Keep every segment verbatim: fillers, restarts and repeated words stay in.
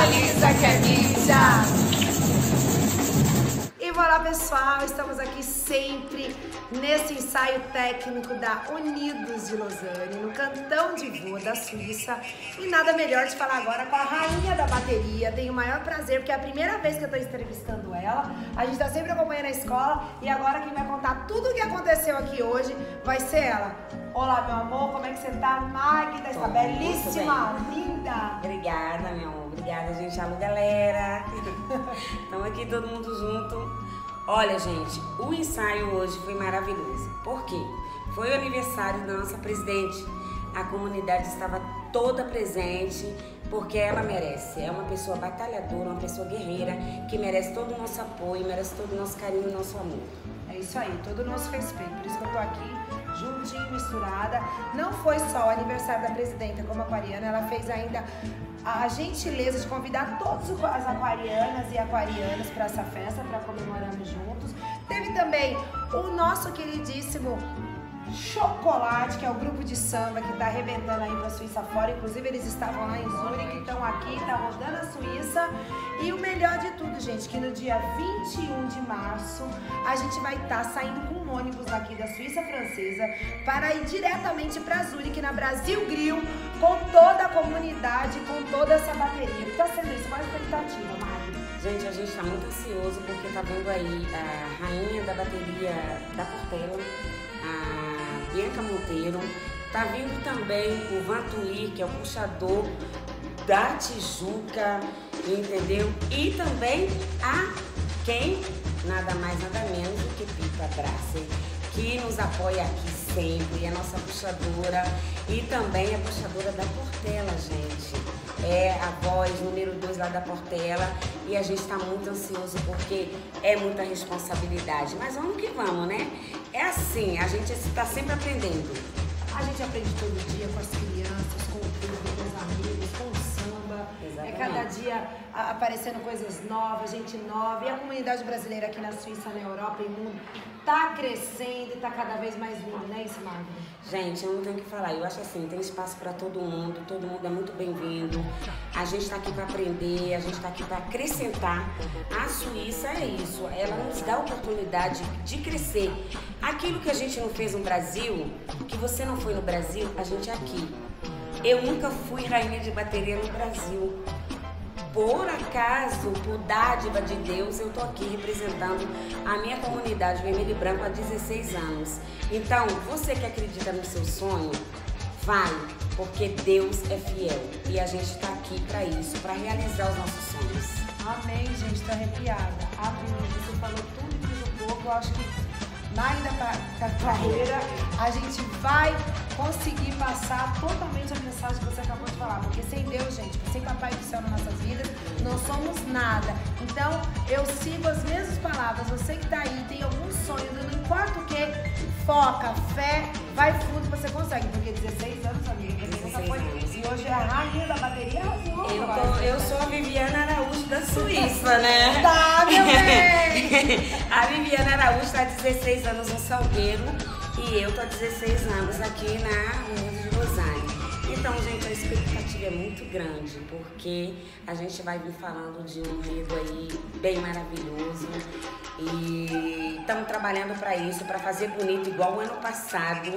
Visualiza que é mídia. E olá pessoal, estamos aqui sempre nesse ensaio técnico da Unidos de Lausanne, no Cantão de Vaud da Suíça. E nada melhor de falar agora com a rainha da bateria. Tenho o maior prazer, porque é a primeira vez que eu estou entrevistando ela. A gente está sempre acompanhando a escola e agora quem vai contar tudo o que aconteceu aqui hoje vai ser ela. Olá, meu amor, como é que você tá? Magda, está belíssima, linda. Obrigada, meu amor. Obrigada, gente. Alô, galera. Estamos aqui todo mundo junto. Olha, gente, o ensaio hoje foi maravilhoso. Por quê? Foi o aniversário da nossa presidente. A comunidade estava toda presente, porque ela merece. É uma pessoa batalhadora, uma pessoa guerreira, que merece todo o nosso apoio, merece todo o nosso carinho e o nosso amor. É isso aí, todo o nosso respeito. Por isso que eu tô aqui, juntinho, misturada. Não foi só o aniversário da presidenta como aquariana, ela fez ainda a gentileza de convidar todas as aquarianas e aquarianas para essa festa, para comemorarmos juntos. Teve também o nosso queridíssimo Chocolate, que é o grupo de samba que está arrebentando aí pra Suíça fora. Inclusive eles estavam lá em Zurique, estão aqui, tá rodando a Suíça. E o melhor de tudo, gente, que no dia vinte e um de março a gente vai estar tá saindo com um ônibus aqui da Suíça francesa para ir diretamente para Zurique, na Brasil Grill, com toda a comunidade, com toda essa bateria. O que tá sendo isso? Qual a expectativa, Mari? Gente, a gente está muito ansioso porque tá vendo aí a rainha da bateria da Portela, a Bianca Monteiro, tá vindo também o Vantuir, que é o puxador da Tijuca, entendeu? E também a quem? Nada mais, nada menos do que Pipa Brasser, que nos apoia aqui sempre, é nossa puxadora e também é puxadora da Portela, gente. É a voz número dois lá da Portela e a gente está muito ansioso porque é muita responsabilidade. Mas vamos que vamos, né? É assim, a gente está sempre aprendendo. A gente aprende todo dia com as crianças, com o público, com os amigos, com o samba. Exatamente. É cada dia aparecendo coisas novas, gente nova. E a comunidade brasileira aqui na Suíça, na Europa e no mundo tá crescendo e tá cada vez mais linda, né, isso, Magda? Gente, eu não tenho o que falar. Eu acho assim, tem espaço para todo mundo, todo mundo é muito bem-vindo. A gente está aqui para aprender, a gente está aqui para acrescentar. A Suíça é isso, ela nos dá a oportunidade de crescer. Aquilo que a gente não fez no Brasil, que você não foi no Brasil, a gente é aqui. Eu nunca fui rainha de bateria no Brasil. Por acaso, por dádiva de Deus, eu tô aqui representando a minha comunidade vermelho e branco há dezesseis anos. Então, você que acredita no seu sonho, vai, porque Deus é fiel. E a gente tá aqui para isso, para realizar os nossos sonhos. Amém, gente, tô arrepiada. Amém, você falou tudo e tudo um pouco. Eu acho que mais da carreira a gente vai conseguir passar totalmente a mensagem que você acabou de falar, porque sem Deus, gente, sem Papai do Céu nas nossas vidas, não somos nada. Então, eu sigo as mesmas palavras. Você que tá aí, tem algum sonho, não importa o que, foca, fé, vai fundo que você consegue, porque dezesseis anos, amiga, você nunca foi, e hoje é a rainha da bateria, arrasou. Eu, tô, eu sou a Viviana Araújo da Suíça, né? Tá, meu bem! A Viviana Araújo está há dezesseis anos no Salgueiro e eu tô há dezesseis anos aqui na Unidos de Lausanne. Então, gente, a expectativa é muito grande, porque a gente vai vir falando de um enredo aí bem maravilhoso e estamos trabalhando para isso, para fazer bonito igual o ano passado.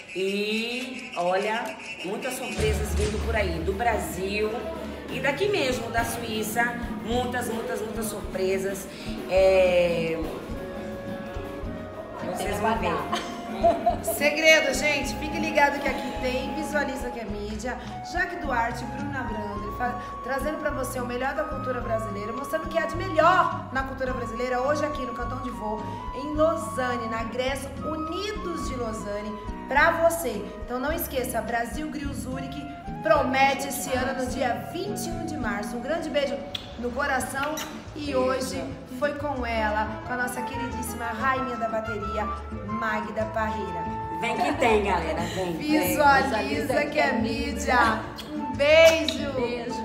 E olha, muitas surpresas vindo por aí, do Brasil e daqui mesmo, da Suíça, muitas, muitas, muitas surpresas. É... Vocês vão ver. Segredo, gente, fique ligado que aqui tem Visualiza que é mídia, Jaque Duarte, Bruna Brandre, trazendo pra você o melhor da cultura brasileira, mostrando o que há de melhor na cultura brasileira hoje aqui no Cantão de Vaud, em Lausanne, na Grécia, Unidos de Lausanne, pra você. Então não esqueça, Brasil Grill Zurique promete esse ano no dia vinte e um de março. Um grande beijo no coração e hoje foi com ela, com a nossa queridíssima rainha da bateria, Magda Parreira. Vem que tem, galera. Vem, Visualiza, vem. Visualiza que é mídia. Um beijo. Beijo.